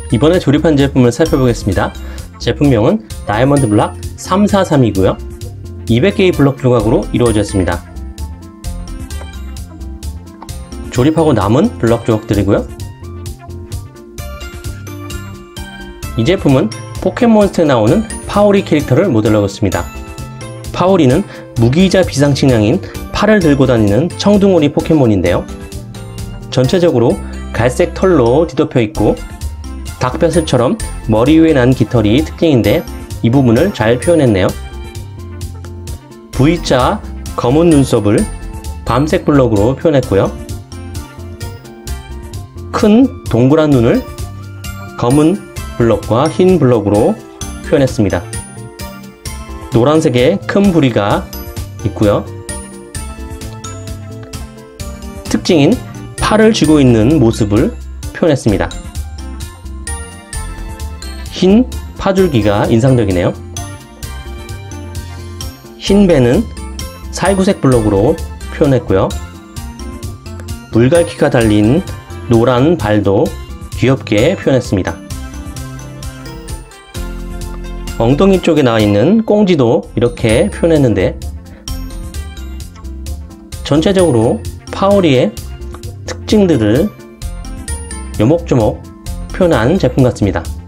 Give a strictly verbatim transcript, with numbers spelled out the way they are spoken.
이번에 조립한 제품을 살펴보겠습니다. 제품명은 다이아몬드 블락 삼사삼이고요. 이백 개의 블럭 조각으로 이루어졌습니다. 조립하고 남은 블럭 조각들이고요. 이 제품은 포켓몬스터에 나오는 파오리 캐릭터를 모델로 했습니다. 파오리는 무기이자 비상식량인 팔을 들고 다니는 청둥오리 포켓몬인데요. 전체적으로 갈색 털로 뒤덮여 있고 닭벼슬처럼 머리 위에 난 깃털이 특징인데 이 부분을 잘 표현했네요. V자 검은 눈썹을 밤색 블럭으로 표현했고요. 큰 동그란 눈을 검은 블럭과 흰 블럭으로 표현했습니다. 노란색의 큰 부리가 있고요. 특징인 팔을 쥐고 있는 모습을 표현했습니다. 흰 파줄기가 인상적이네요. 흰 배는 살구색 블럭으로 표현했고요. 물갈퀴가 달린 노란 발도 귀엽게 표현했습니다. 엉덩이 쪽에 나와 있는 꽁지도 이렇게 표현했는데 전체적으로 파오리의 특징들을 요목조목 표현한 제품 같습니다.